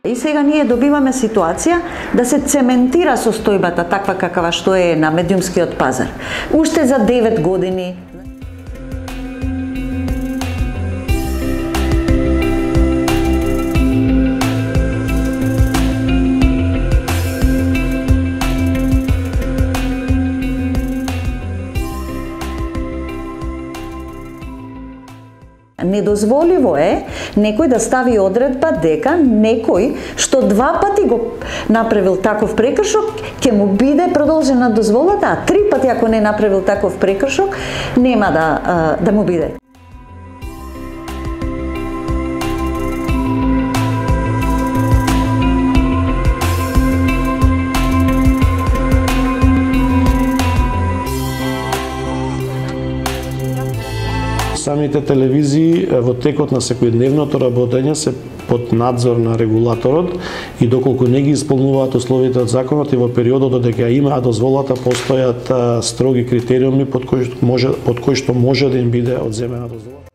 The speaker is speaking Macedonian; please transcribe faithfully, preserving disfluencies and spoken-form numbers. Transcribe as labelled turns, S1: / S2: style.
S1: И сега ние добиваме ситуација да се цементира состојбата таква какава што е на медиумскиот пазар. Уште за девет години. Недозволиво е некој да стави одредба дека некој што два пати го направил таков прекршок, ќе му биде продолжена дозволата, а три пати ако не направил таков прекршок, нема да, да му биде.
S2: Самите телевизии во текот на секојдневното работење се под надзор на регулаторот и доколку не ги исполнуваат условите од законот и во периодот додека имаат дозволата постојат строги критериуми под кои може под кои што може да им биде одземена дозволата.